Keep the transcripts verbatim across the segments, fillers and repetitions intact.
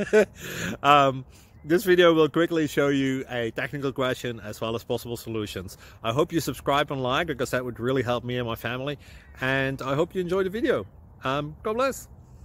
um, this video will quickly show you a technical question as well as possible solutions. I hope you subscribe and like, because that would really help me and my family. And I hope you enjoy the video. Um, God bless.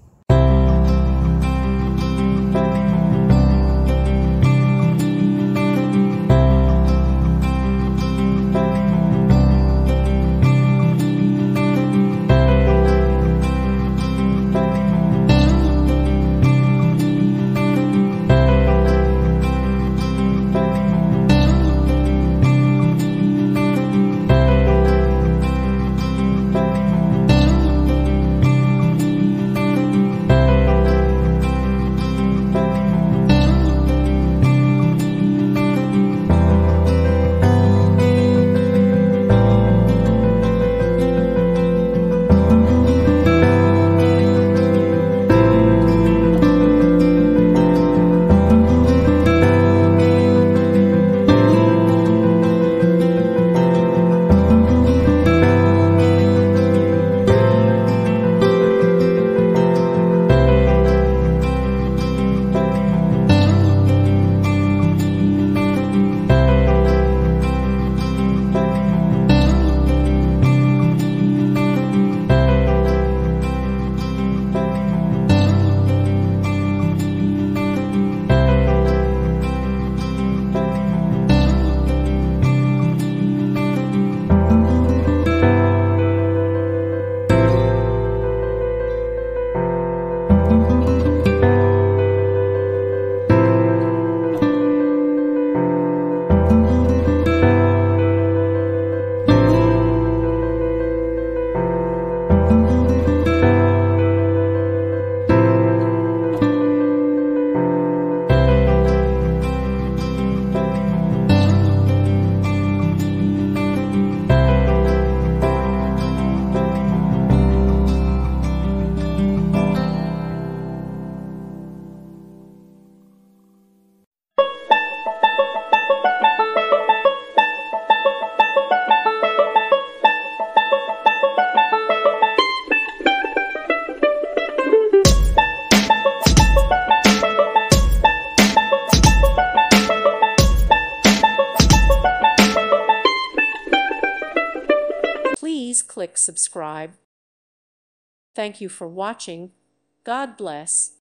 Please click subscribe. Thank you for watching. God bless.